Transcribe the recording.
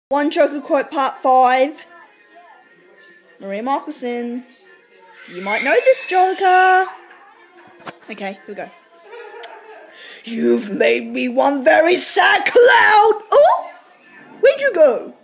One Joker Quote Part 5. Maria Michelson. You might know this Joker. Okay, here we go. You've made me one very sad cloud. Oh! Where'd you go?